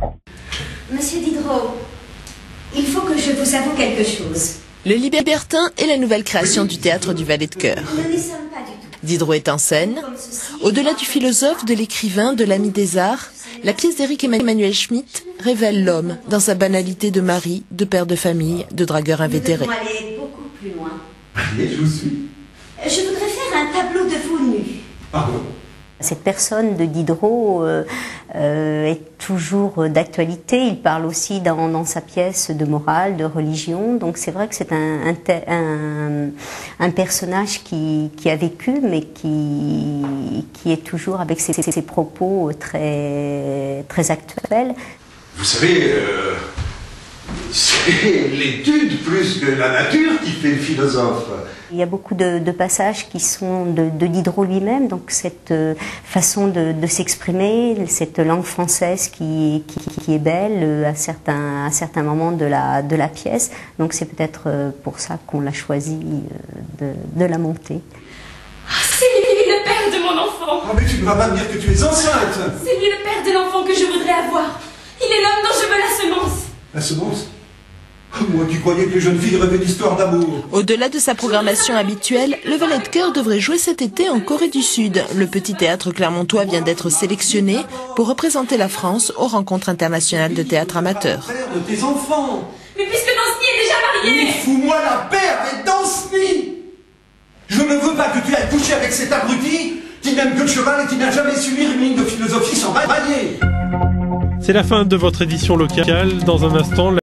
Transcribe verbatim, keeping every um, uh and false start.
Monsieur Diderot, il faut que je vous avoue quelque chose. Le Libertin est la nouvelle création du théâtre du Valet de Cœur. Nous n'y sommes pas du tout. Diderot est en scène. Au-delà du philosophe, de l'écrivain, de l'ami des arts, la pièce d'Éric Emmanuel Schmitt révèle l'homme dans sa banalité de mari, de père de famille, de dragueur invétéré. Nous devons aller beaucoup plus loin. Allez, je vous suis. Je voudrais faire un tableau de vous nus. Pardon. Cette personne de Diderot euh, euh, est toujours d'actualité. Il parle aussi dans, dans sa pièce de morale, de religion. Donc c'est vrai que c'est un, un, un, un personnage qui, qui a vécu, mais qui, qui est toujours avec ses, ses, ses propos très, très actuels. Vous savez, euh, c'est l'étude plus que la nature qui fait le philosophe. Il y a beaucoup de, de passages qui sont de, de Diderot lui-même, donc cette euh, façon de, de s'exprimer, cette langue française qui, qui, qui est belle à certains, à certains moments de la, de la pièce. Donc c'est peut-être pour ça qu'on l'a choisi de, de la monter. C'est lui le père de mon enfant. Oh, mais tu ne vas pas me dire que tu es enceinte. C'est lui le père de l'enfant que je voudrais avoir. Il est l'homme dont je veux la semence. La semence? Moi qui croyais que les jeunes filles rêvaient d'histoires d'amour. Au-delà de sa programmation habituelle, le Valet de Cœur devrait jouer cet été en Corée du Sud. Le petit théâtre clermontois vient d'être sélectionné pour représenter la France aux rencontres internationales de théâtre amateur. Père de tes enfants. Mais puisque Danceny est déjà marié. Fous-moi la paix avec Danceny. Je ne veux pas que tu ailles coucher avec cet abruti qui n'aime que le cheval et qui n'a jamais su lire une ligne de philosophie sans bailler. C'est la fin de votre édition locale. Dans un instant,